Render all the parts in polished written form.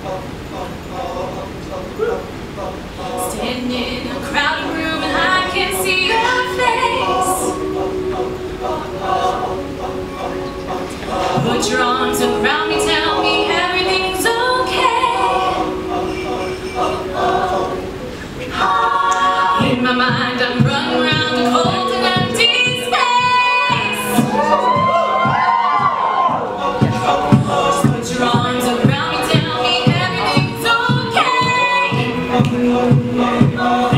Standing in a crowded room and I can't see your face. Put your arms around me, tell me everything's okay. In my mind I'm running around a cold and empty space. Just put your arms around me, tell me everything's okay.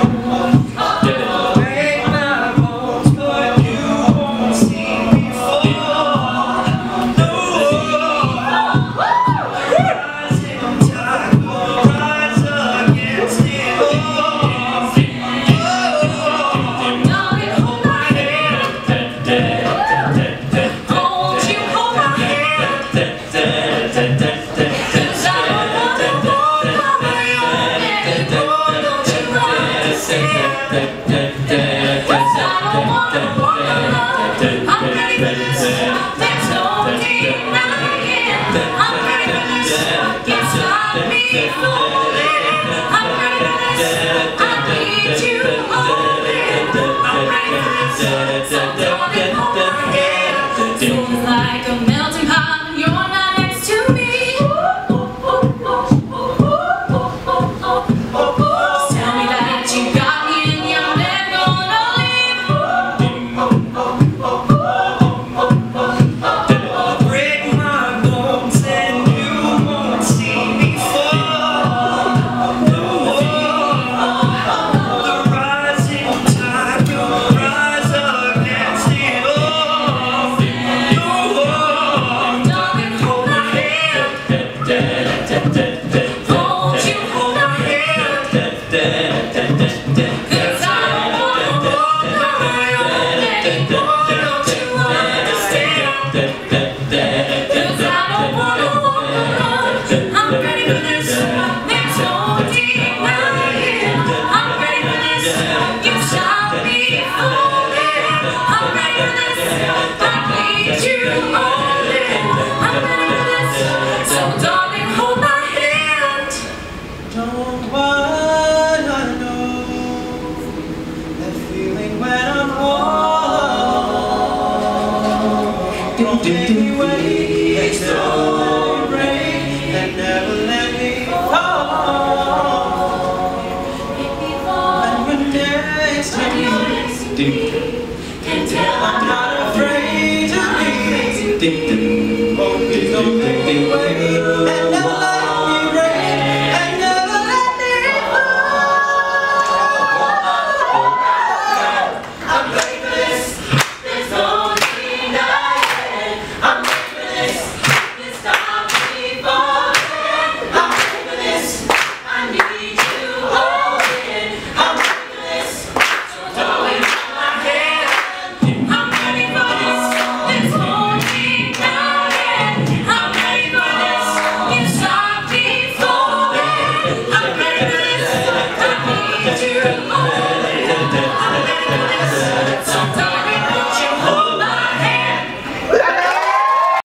Feels like a melting pot when you're not next to me. Just tell me that you got me and you're never gonna leave. Break my bones and you won't see me fall. The rising tide will rise against it all. Won't you hold my hand? 'Cause I don't wanna walk my own way. Don't you understand? 'Cause I don't wanna walk alone. I'm ready for this. There's no denying. I'm ready for this. You shall be falling. I'm ready for this. I need you holding. I'm ready for this. So darling, hold my hand. Don't wanna know that feeling when I'm all alone. Don't make me wait till the rain and never let me fall. When you're next to me, Can tell I'm not afraid to be. Oh, please don't make me wait.